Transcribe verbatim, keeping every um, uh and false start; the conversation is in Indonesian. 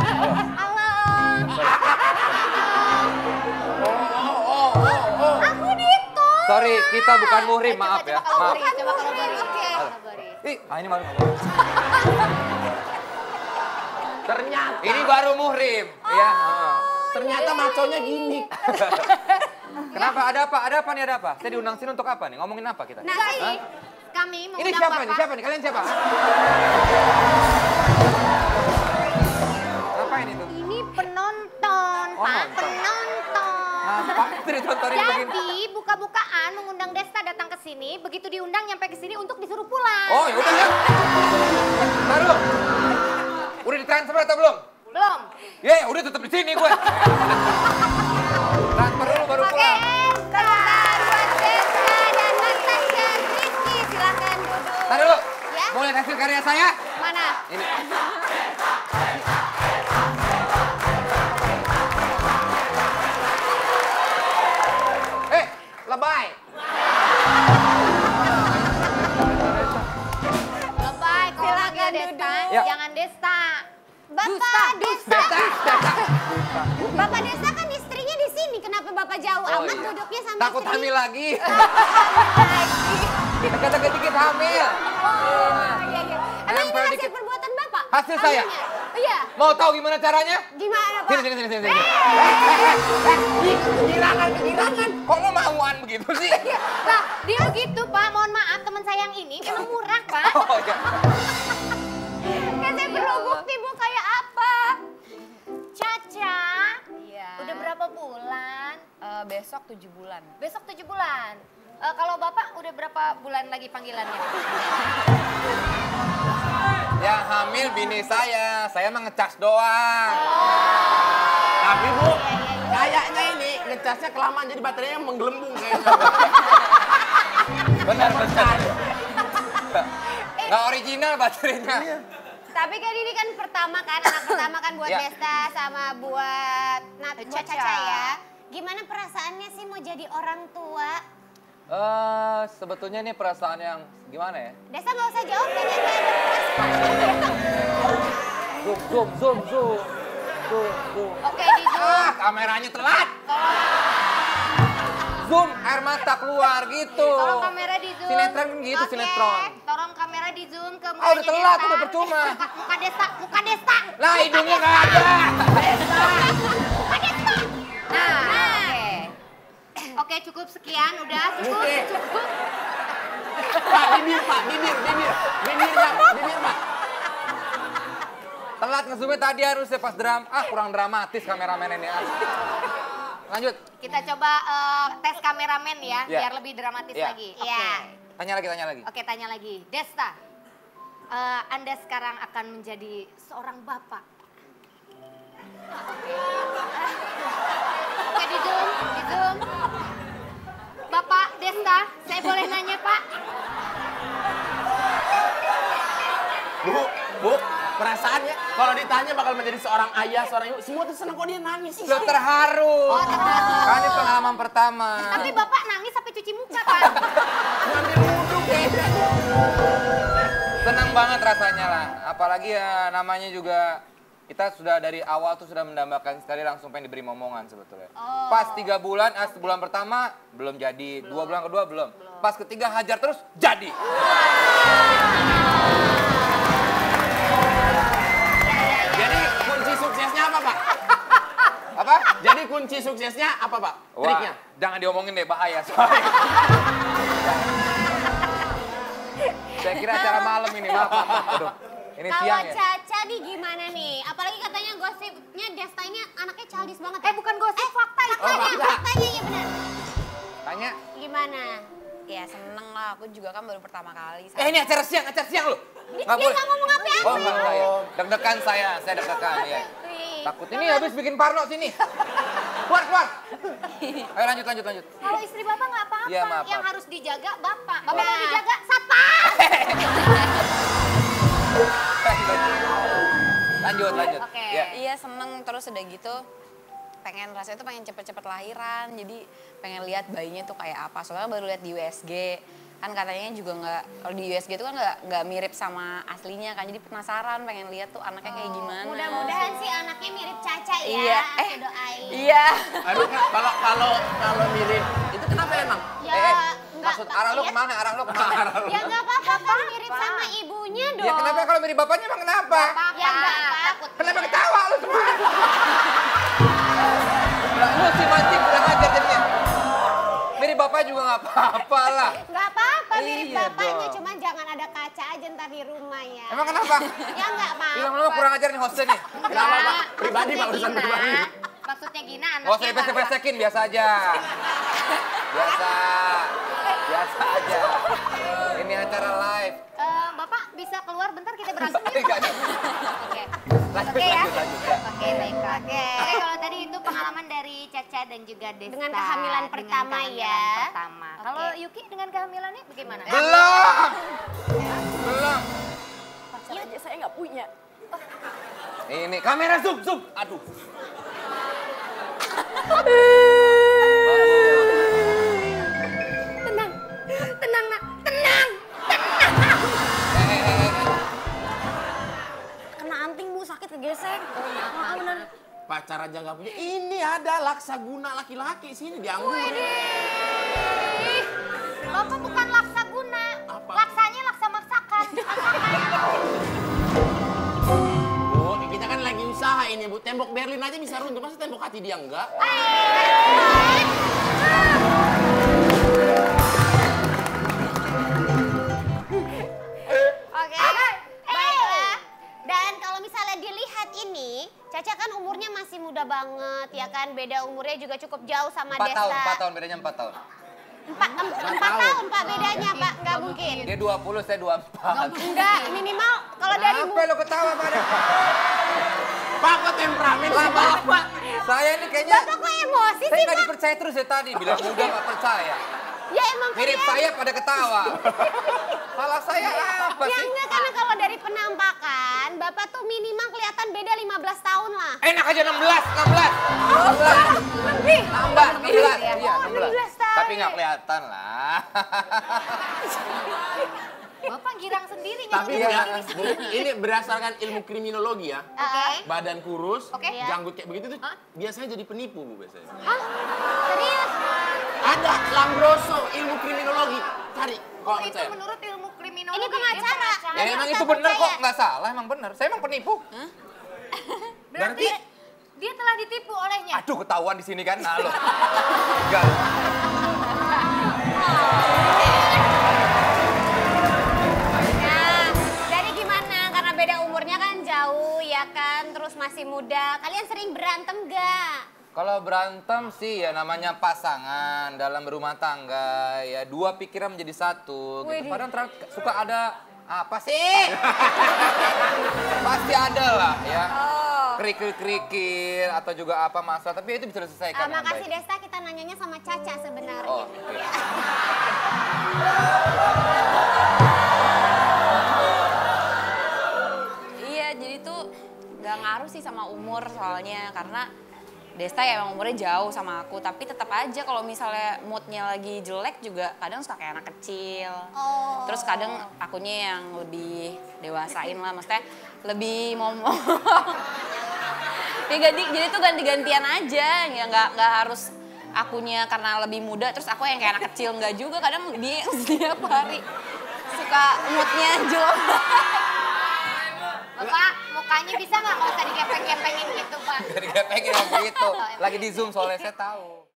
Halo. Oh, oh, oh, oh. Aku Dito. Sorry, kita bukan muhrim, Coba, maaf coba ya. kalau Maaf. Bori, Coba kalau Bori. Oke. Kalau Bori. Ih, ah ini malu. Ternyata. Ini baru muhrim. Iya. heeh. Ternyata maconya gini. Kenapa? Ada apa? Ada apa nih? Ada apa? Saya diundang sini untuk apa nih? Ngomongin apa kita? Nah, Hah? sih, kami Ini mengundang siapa Bapak. nih? Siapa nih? Kalian siapa? Ngapain itu? Ini penonton, Oh, Pak. nonton. Penonton. Apa itu ditontonin begini? Jadi buka-bukaan mengundang Desta datang ke sini, begitu diundang nyampe ke sini untuk disuruh pulang. Oh, ya udah ya. Baru. Udah ditransfer atau belum? Belum. Ya, ya udah tetap di sini gue. Transfer dulu baru Oke, pulang. sebentar buat Desta dan Natasha Rizky, silahkan duduk. Tahan dulu. Ya. Mau lihat hasil karya saya? Mana? Ini. Eh, lebay. Lebay, kalau manggil Silakan Desta, duduk. Ya. jangan Desta. Bapak Dusta, Desta. Desta, Desta. Bapak Desta kan istrinya di sini. Kenapa Bapak jauh Oh, amat iya. duduknya sama Takut istri? hamil lagi. Lagi. Dekat-dekat dikit hamil. Oh, iya, iya. Emang ini Nempel hasil dikit. perbuatan Bapak? Hasil saya. Hamilnya? Iya. Mau tahu gimana caranya? Gimana Pak? Sini, sini, sini, sini. sini. Ih, kegirangan, kegirangan. Kok lo mauan begitu sih? Lah, dia begitu, Pak. Mohon maaf, teman saya yang ini memang murah, Pak. Oh, iya. Kan saya perlu bukti Bu kayak apa? Caca, Iya. udah berapa bulan? Eh, besok tujuh bulan. Besok tujuh bulan. Eh, kalau Bapak udah berapa bulan lagi panggilannya? Yang hamil bini saya, saya mah ngecas doang. Tapi Bu, kayaknya ini ngecasnya kelamaan jadi baterainya menggelembung kayaknya. Benar, benar. Nggak original baterainya. Tapi kan ini kan pertama kan, anak pertama kan buat Ya. Desta sama buat Nat, buat Caca. Caca ya. Gimana perasaannya sih mau jadi orang tua? Eh, sebetulnya ini perasaan yang gimana ya? Desta nggak usah jawab, kayaknya nggak ada perasaan. Zoom, zoom, zoom, zoom. Zoom, zoom. Oke, di zoom. Ah, kameranya telat. Zoom, air mata keluar gitu. Tolong kamera di zoom. Sinetron kan gitu, Oke, sinetron. Tolong kamera di zoom ke Ah, udah telat, Desta. udah percuma. Muka, muka Desta, muka Desta. Lah, hidungnya nggak ada. Nah, oke. Oke, cukup sekian, udah cukup, Oke. cukup. Pak, bibir Pak, bibir, bibir. Bibirnya, bibir Pak. Telat ngezoomnya tadi harusnya pas dram. Ah, kurang dramatis kameramen ini. Ah. Lanjut. Kita coba eh, tes kameramen ya, Ya. biar lebih dramatis Ya. lagi. Iya. Oke. Tanya lagi, tanya lagi. Oke, tanya lagi. Desta, eh, Anda sekarang akan menjadi seorang bapak. Oke. Oke, di zoom, di zoom. Bapak Desta, saya boleh nanya, Pak? Bu, Bu, perasaannya kalau ditanya bakal menjadi seorang ayah, seorang ibu, semua tuh seneng kok dia nangis. Lo terharu. Oh, terharu. Kan ini pengalaman pertama. Tapi Bapak nangis sampai cuci muka, Pak. Ngambil wudhu kayaknya. Senang banget rasanya lah. Apalagi ya namanya juga kita sudah dari awal tuh sudah mendambakan sekali langsung pengen diberi momongan sebetulnya. Oh. Pas tiga bulan, ah, bulan pertama belum jadi, dua bulan kedua belum. Pas ketiga hajar terus jadi. Jadi kunci suksesnya apa Pak? Apa? Jadi kunci suksesnya apa Pak? Wah, Triknya? jangan diomongin deh, bahaya soalnya. Saya kira acara malam ini, maaf. maaf. Aduh, ini Kalau siang ya. Caca nih gimana nih? Apalagi katanya gosipnya Desta ini anaknya childish banget. Eh, bukan gosip, fakta itu. Faktanya, fakta. faktanya ya benar. Tanya. Gimana? Ya seneng lah, aku juga kan baru pertama kali. Eh, ini acara siang, acara siang loh. Dia Nggak boleh. nggak ngomong apa-apa. Oh, enggak, enggak ya. Deg-degan saya, saya deg-degan ya. Wih. Takut ini habis bikin parno sini. Keluar, keluar. Ayo lanjut, lanjut, lanjut. Kalau istri Bapak nggak apa-apa, Iya, maaf, yang maaf. harus dijaga Bapak. Bapak Nah. mau dijaga satpam. Lanjut, lanjut. Oke. Ya. Iya seneng, terus udah gitu pengen rasanya tuh pengen cepet-cepet lahiran, jadi pengen lihat bayinya tuh kayak apa. Soalnya baru lihat di U S G, kan katanya juga nggak, kalau di U S G itu kan nggak nggak mirip sama aslinya kan, jadi penasaran pengen lihat tuh anaknya kayak gimana. Mudah-mudahan sih anaknya mirip Caca ya. Iya, eh, Aku doain. iya. Aduh, kalau kalau kalau mirip itu kenapa emang? Ya, Eh, eh, nggak- maksud arah lu ya- kemana? Arah lu kemana? Ya nggak apa-apa kan mirip sama ibunya dong. Ya kenapa kalau mirip bapaknya emang kenapa? Ya nggak apa-apa. Kenapa ketawa lu semua? Lah, lu sih mancing kurang ajar jadinya. Mirip bapak juga nggak apa-apa lah. Nggak apa-apa mirip Iya bapaknya, dong. cuman jangan ada kaca aja ntar di rumah ya. Emang kenapa? Ya nggak apa-apa. Bilang-bilang kurang ajar nih hostnya nih. Kenapa Pak? Pribadi Pak, urusan pribadi. Maksudnya Gina Gak usah anaknya dipesek-pesekin, biasa aja. Biasa. Biasa aja. Ini acara live. Eh, Bapak bisa keluar bentar kita berantem ya? Enggak, enggak. Oke. Lanjut, Oke ya. lanjut, lanjut, ya. Oke, baiklah. Oke, kalau tadi itu pengalaman dari Caca dan juga Desta. Dengan kehamilan dengan pertama kehamilan ya. pertama. Oke. Kalau Yuki dengan kehamilannya bagaimana? Belum. Belum. Pacar aja saya nggak punya. Ini kamera zoom, zoom. Aduh. Tenang, tenang nak, tenang. Eh, eh, eh, eh. Kena anting bu, sakit kegesek. Maaf bener. Pacar aja nggak punya. Ini ada laksaguna laki-laki sini dianggur. Ih, Bapak bukan laksa guna. Apa? Laksanya laksa maksakan. Bu, kita kan lagi usaha ini Bu. Tembok Berlin aja bisa runtuh, masa tembok hati dia enggak? Oke, baiklah. Dan kalau misalnya dilihat ini, Caca kan umurnya masih muda banget, ya kan? Beda umurnya juga cukup jauh sama Empat Desta. tahun, empat tahun bedanya empat tahun. Empat, em- empat tahun Pak bedanya Pak, nggak mungkin. Dia dua puluh, saya dua puluh empat. Enggak, minimal kalau dari bu. Kenapa lo ketawa pada? Pak, kok temperamen sih Bapak? Saya ini kayaknya, Bapak kok emosi saya sih nggak Pak? dipercaya terus ya tadi. Bilang udah nggak percaya. Ya emang Mirip kalian- saya pada ketawa. Salah saya apa Ya sih? enggak, karena kalau dari penampakan, Bapak tuh minimal kelihatan beda lima belas tahun lah. Enak aja enam belas, enam belas. enam belas. Lebih. Tambah enam belas. ya? Iya, Oh, enam belas. enam belas tahun Tapi nggak ya. kelihatan lah. Bapak girang sendiri Tapi Bu, nyebut ya, diri Bu, ini berdasarkan ilmu kriminologi ya. Oke. Badan kurus, Oke. janggut kayak begitu tuh biasanya jadi penipu Bu biasanya. Hah? Serius? Ada Lambroso, ilmu kriminologi. Cari, kalau itu percaya. menurut ilmu kriminologi. Ini pengacara. Dia Ya emang itu benar kok, nggak salah, emang benar. Saya emang penipu. Berarti dia telah ditipu olehnya. Aduh, ketahuan di sini kan, nah lo. Enggak. Nah, dari gimana? Karena beda umurnya kan jauh, ya kan? Terus masih muda. Kalian sering berantem gak? Kalau berantem sih ya namanya pasangan dalam berumah tangga ya dua pikiran menjadi satu. Gitu. Padahal ter- suka ada apa sih? Pasti ada lah ya. Kerikil-kerikil atau juga apa masalah, tapi itu bisa Ah, diselesaikan. dengan makasih baik. Desta, kita nanyanya sama Caca sebenarnya. Oh, oke. Iya, jadi tuh nggak ngaruh sih sama umur soalnya karena Desta ya emang umurnya jauh sama aku, tapi tetap aja kalau misalnya moodnya lagi jelek juga kadang suka kayak anak kecil. Oh. Terus kadang akunya yang lebih dewasain lah, maksudnya lebih ngomong. Ya ganti, jadi tuh ganti-gantian aja, ya nggak nggak harus akunya karena lebih muda, terus aku yang kayak anak kecil nggak juga. Kadang dia yang setiap hari suka moodnya jelek. Bapak, mukanya bisa nggak nggak usah digepeng-gepengin gitu, Pak? Jadi kayak pengen begitu. Lagi di Zoom soalnya saya tahu.